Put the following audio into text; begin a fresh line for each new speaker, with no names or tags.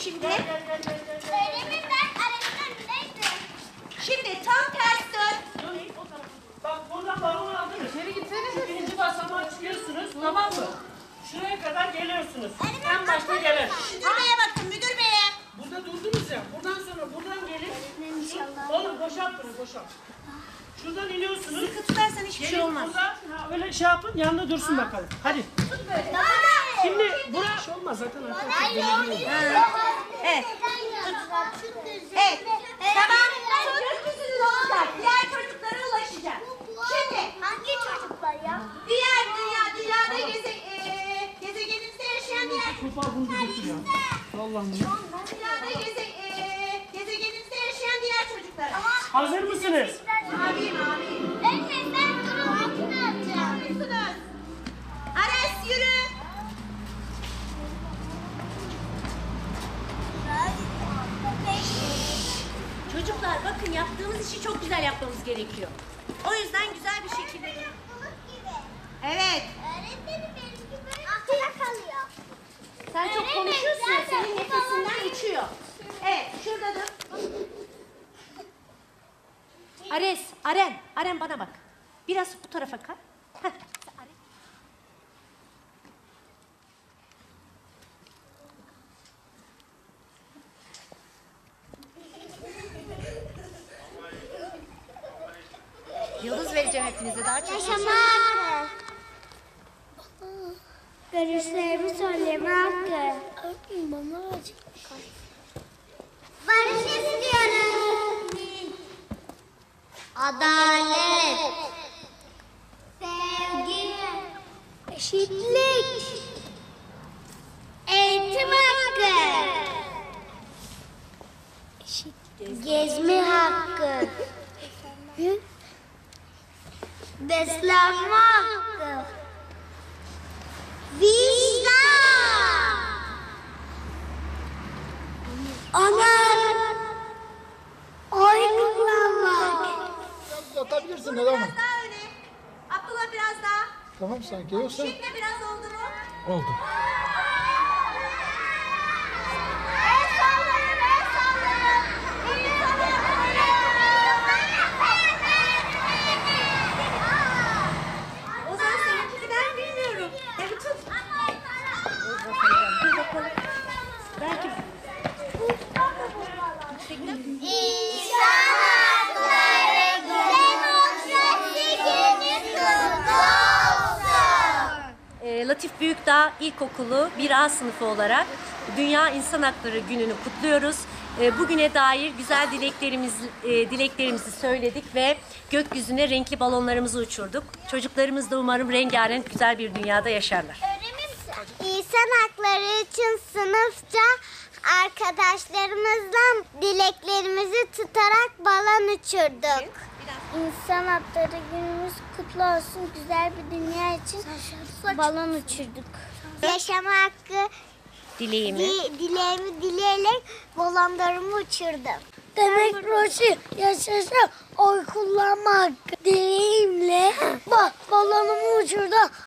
şimdi.
Öğretmenim ben öğretmenimdeydim.
Şimdi tam ters dön.
Bak buradan balon aldım. İçeri gitsenize. Birinci basamağa çıkıyorsunuz. Tamam mı? Şuraya kadar geliyorsunuz. En başta gelir.
Müdür beye bakın, müdür beye.
Burada durdunuz ya. Buradan sonra buradan gelin. Oğlum boşalt bunu boşalt. Şuradan iniyorsunuz.
Sıkı tutarsan hiçbir şey
Gelin
olmaz.
burada. Öyle şey yapın. Yanında dursun bakalım. Hadi. Şimdi buraya şey olmaz zaten arkadaşlar.
Evet. Evet. Tamam. Gökyüzünün olacak. Diğer çocuklara ulaşacak. Şimdi
Hangi çocuklar ya?
dünyada gezegenimizde yaşayan diğer
Kupa bunu götür ya. Allah'ım.
gezegenimizde yaşayan diğer çocuklara.
Hazır mısınız?
Amin.
Öğretmenim ben durun altına atacağım.
Yapıyorsunuz. Ares yürü. Çocuklar bakın yaptığımız işi çok güzel yapmamız gerekiyor. O yüzden güzel bir şekilde.
Balık gibi.
Evet.
Öğretmenim benimki böyle akla kalıyor.
Sen çok
Öğretmenim,
konuşuyorsun ya,
zaten
senin
bu
nefesinden
balık-
uçuyor. Evet, şurada dur. Aren bana bak. Biraz bu tarafa kay. Heh. Yıldız vereceğim hepinize daha çok.
Yaşama hakkı. Görüşlerimi söyleme hakkı. Bana barış istiyorum. Adalet. Sevgi. Eşitlik. Eğitim hakkı. Gezme hakkı. Beslenme hakkı. Vicdan. Onur. Oy kullanmak.
Atabilirsin neden mi?
Biraz daha öne. Abdullah biraz daha.
Tamam sanki yoksa
Şimdi biraz oldu mu?
oldu.
El sallayın, el sallayın. El
Ozan seninkini ben bilmiyorum. Evet tut. Dur bakalım. Belki
İnsan hakları demokrasi günü kutlu olsun.
Latif Büyükdağ İlkokulu 1A sınıfı olarak Dünya İnsan Hakları Günü'nü kutluyoruz. Bugüne dair güzel dileklerimizi söyledik ve gökyüzüne renkli balonlarımızı uçurduk. Çocuklarımız da umarım rengarenk güzel bir dünyada yaşarlar.
İnsan hakları için sınıfça arkadaşlarımızla dileklerimizi tutarak balon uçurduk. İnsan hakları günümüz kutlu olsun. Güzel bir dünya için balon uçurduk. Yaşama hakkı dileğimi dileyerek balonlarımı uçurdum. Demokrasi yaşasın, oy kullanma hakkı dileğimle balonumu uçurdum.